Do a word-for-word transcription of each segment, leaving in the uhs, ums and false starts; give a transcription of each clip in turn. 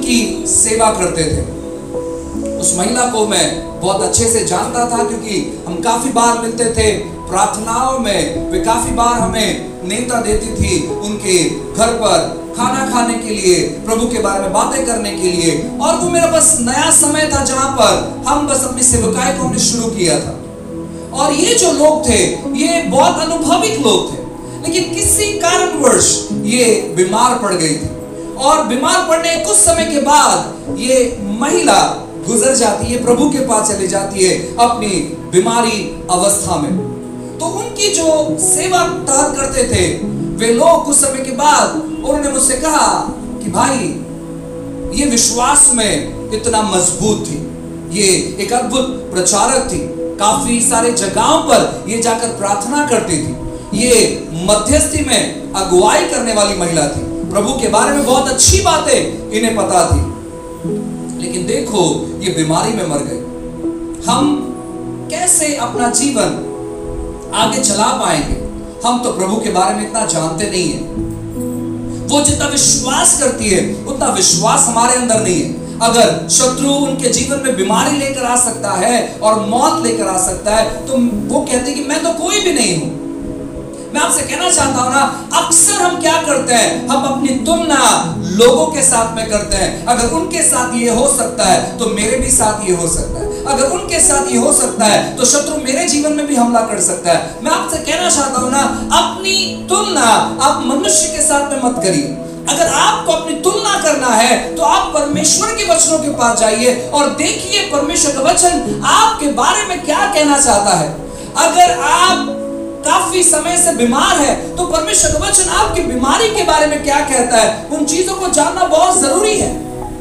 उनकी सेवा करते थे। उस महिला को मैं बहुत अच्छे से जानता था, क्योंकि हम काफी बार मिलते थे प्रार्थनाओं में। वे काफी बार हमें नेता देती थी उनके घर पर खाना खाने के लिए, प्रभु के बारे में बातें करने के लिए। और वो मेरा बस नया समय था जहां पर हम बस अपनी सेवकाई को हमने शुरू किया था। और ये जो लोग थे ये बहुत अनुभविक लोग थे, लेकिन किसी कारणवश ये बीमार पड़ गई थी। और बीमार पड़ने कुछ समय के बाद ये महिला गुजर जाती है, प्रभु के पास चली जाती है अपनी बीमारी अवस्था में। तो उनकी जो सेवा टहल करते थे वे लोग कुछ समय के बाद उन्होंने मुझसे कहा कि भाई ये विश्वास में इतना मजबूत थी, ये एक अद्भुत प्रचारक थी, काफी सारे जगहों पर ये जाकर प्रार्थना करती थी, ये मध्यस्थी में अगुवाई करने वाली महिला थी, प्रभु के बारे में बहुत अच्छी बातें इन्हें पता थी। लेकिन देखो ये बीमारी में मर गई। हम कैसे अपना जीवन आगे चला पाएंगे? हम तो प्रभु के बारे में इतना जानते नहीं है। वो जितना विश्वास करती है उतना विश्वास हमारे अंदर नहीं है। अगर शत्रु उनके जीवन में बीमारी लेकर आ सकता है और मौत लेकर आ सकता है, तो वो कहते हैं कि मैं तो कोई भी नहीं हूं। मैं आपसे कहना चाहता हूं ना, अक्सर हम क्या करते हैं, हम अपनी तुलना लोगों के साथ में करते हैं। अगर उनके साथ ये हो सकता है तो मेरे भी साथ ये हो सकता है, अगर उनके साथ ये हो सकता है तो शत्रु मेरे जीवन में भी हमला कर सकता है। मैं आपसे कहना चाहता हूं ना, अपनी तुलना आप मनुष्य के साथ में मत करिए। अगर आपको अपनी तुलना करना है तो आप परमेश्वर के वचनों के पास जाइए और देखिए परमेश्वर का वचन आपके बारे में क्या कहना चाहता है। अगर आप काफी समय से बीमार है तो परमेश्वर का वचन आपकी बीमारी के बारे में क्या कहता है, उन चीजों को जानना बहुत जरूरी है।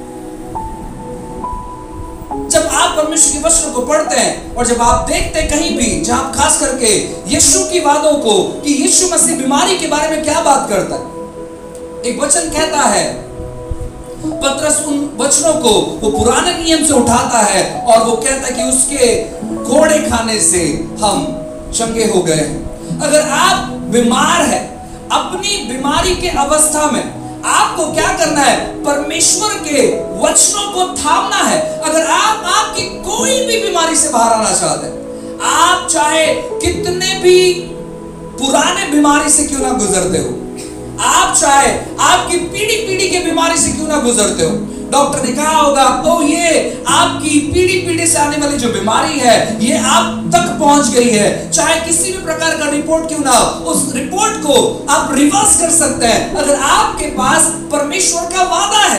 जब आप परमेश्वर के वचनों को पढ़ते हैं और जब आप देखते हैं कहीं भी जहां खास करके यीशु की बातों को कि यीशु मसीह बीमारी के बारे में क्या बात करता है, एक वचन कहता है, पतरस उन वचनों को वो पुराने नियम से उठाता है और वो कहता है कि उसके घोड़े खाने से हम चंगे हो गए हैं। अगर आप बीमार हैं, अपनी बीमारी के अवस्था में आपको क्या करना है, परमेश्वर के वचनों को थामना है। अगर आप आपकी कोई भी बीमारी से बाहर आना चाहते हैं, आप चाहे कितने भी पुराने बीमारी से क्यों ना गुजरते हो, आप चाहे आपकी पीढ़ी पीढ़ी के बीमारी से क्यों ना गुजरते हो, डॉक्टर ने कहा होगा तो ये आपकी पीढ़ी पीढ़ी से आने वाली जो बीमारी है ये आप तक पहुंच गई है, चाहे किसी भी प्रकार का रिपोर्ट क्यों ना हो, उस रिपोर्ट को आप रिवर्स कर सकते हैं अगर आपके पास परमेश्वर का वादा है।